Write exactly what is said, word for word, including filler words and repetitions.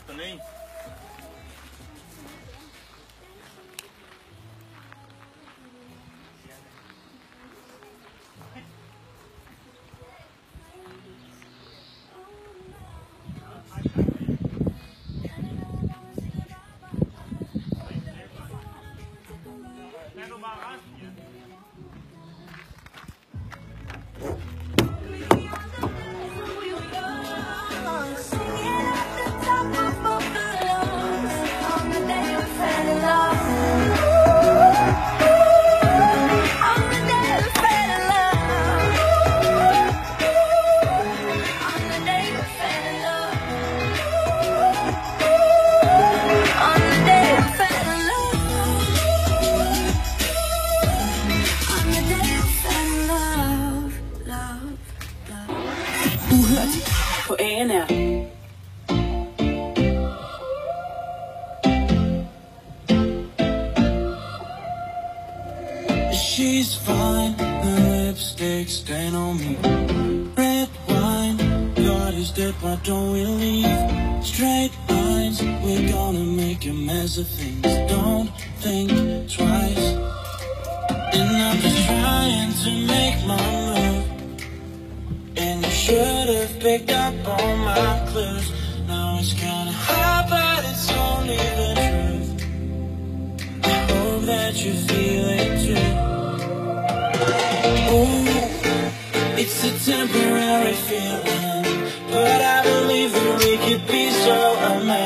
também. Pega o barraco, På A N R. She's fine, her lipstick stain on me. Red wine, God is dead, why don't we leave? Straight lines, we're gonna make a mess of things. Don't think twice. And I'm just trying to make my move, and you should have picked up on my clues. Now it's kinda hard, but it's only the truth. I hope that you feel it too. Ooh, it's a temporary feeling, but I believe that we could be so amazing.